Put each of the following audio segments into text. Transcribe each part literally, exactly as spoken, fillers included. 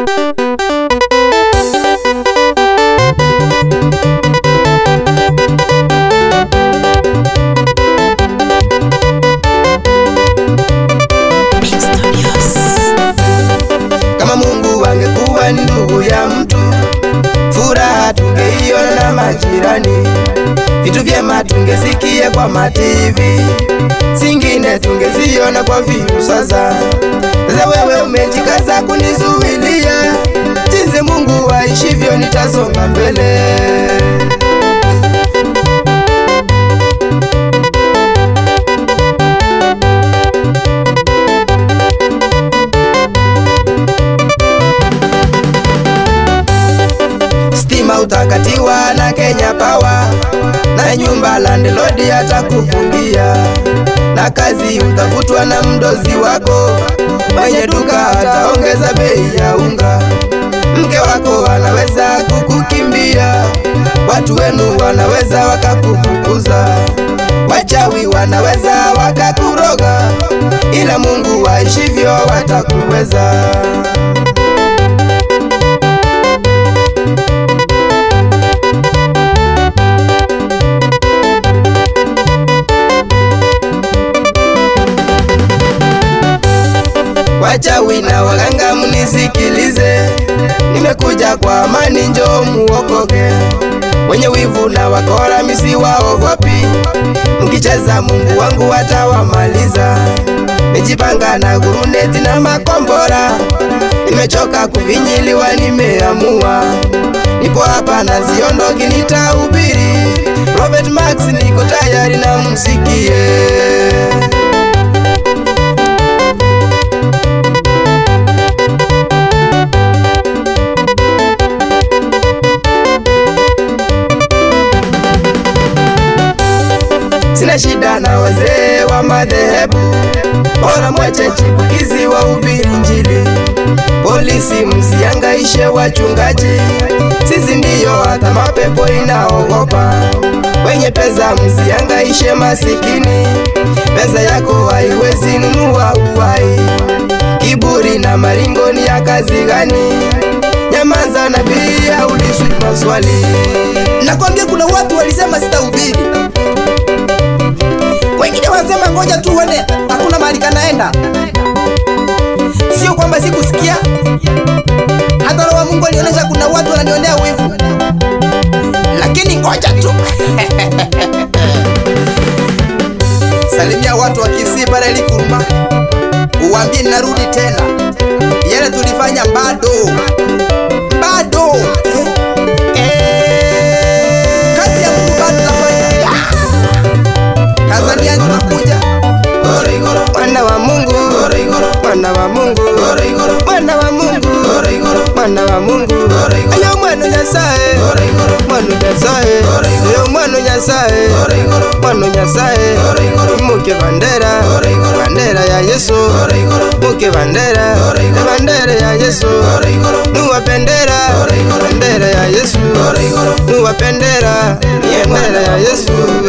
Kama Mungu angekuwa ni ndugu ya mtu, furaha tungeiona na majirani, vitu vyema tungesikia kwa mativi, zingine tungeziona kwa viu. Sasa sasa wewe umejikaza kunizuilia, jinsi Mungu aishivyo nitasonga mbele. Stima utakatiwa na Kenya Power, na nyumba landlord atakufungia, na kazi utafutwa na mdozi wako, mwenye duka ataongeza bei ya unga, mke wako anaweza kukukimbia, watu wenu wanaweza wakakufukuza, wachawi wanaweza wakakuroga, ila Mungu aishivyo watakuweza. Wachawi na waganga munisikilize, nimekuja kwa amani, njoo muokoke. Wenye wivu na wakora misi waogopi, mkicheza Mungu wangu atawamaliza. Nijipanga na guruneti na makombora, nimechoka kuvinyiliwa, nimeamua nipo hapa na siondoki, nitahubiri. Prophet Max niko tayari na msikie. Sina shida na wazee wa madhehebu, bora mwache chipukizi wa ubiri Injili. Polisi msiangaishe wachungaji, sisi ndiyo hata mapepo inaogopa. Wenye pesa msiangaishe masikini, pesa yako haiwezi nunua uhai. Kiburi na maringo ni ya kazi gani? Nyamaza nabii, haulizwi maswali. Nakwambia kuna watu walisema sitahubiri, wengine wanasema ngoja tu uone hakuna mahali kanaenda. Sio kwamba sikusikia, hata Roho wa Mungu alionyesha kuna watu wananionea wivu, lakini ngoja tu. Salimia watu wa Kisii pale Likuruma, uwaambie narudi tena, yale tulifanya bado bado eh, kazi ya Mungu bado nafanya. Tanzania tunakuja, mwana wa Mungu, mwana wa Mungu, mwana wa Mungu, mwana wa Mungu, ayo mwana Nyasaye, mwana Nyasaye, ayo mwana Nyasaye, mwana Nyasaye, muke bandera, bandera ya Yesu, muke bandera, bandera ya Yesu, nuwa bendera, bendera ya Yesu, nuwa bendera, bendera ya Yesu.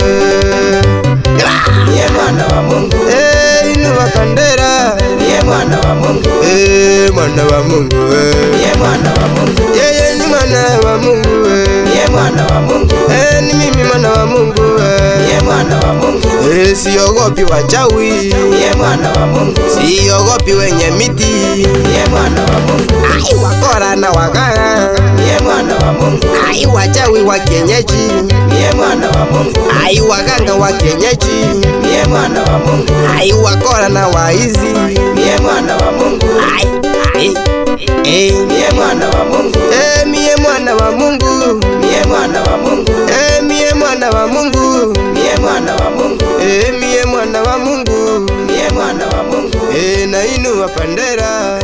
Ye mwana wa Mungu, eh, inuwa bandera. Ye mwana wa Mungu, eh, mwana wa Mungu, eh, ye mwana wa Mungu, yeye ni mwana wa Mungu, eh, ye mwana wa Mungu, eh, ni mimi mwana wa Mungu, eh, ye mwana wa Mungu, eh, siogopi wachawi, ye mwana wa Mungu, siogopi wenye miti, ye mwana wa Mungu, ai wakora na waganga, ye mwana wa Mungu, ai wachawi wa kienyeji, ye mwana wa Mungu, ai waganga wa kienyeji, ye mwana wa Mungu, ai wakora na waizi, ye mwana wa Mungu, ai ai eh, ye mwana wa Mungu, eh, mie mwana wa Mungu, mie mwana wa Mungu, eh, mie mwana wa Mungu, mie mwana wa Mungu, eh, mie mwana wa Mungu, mie mwana wa Mungu, eh, na inuwa bandera.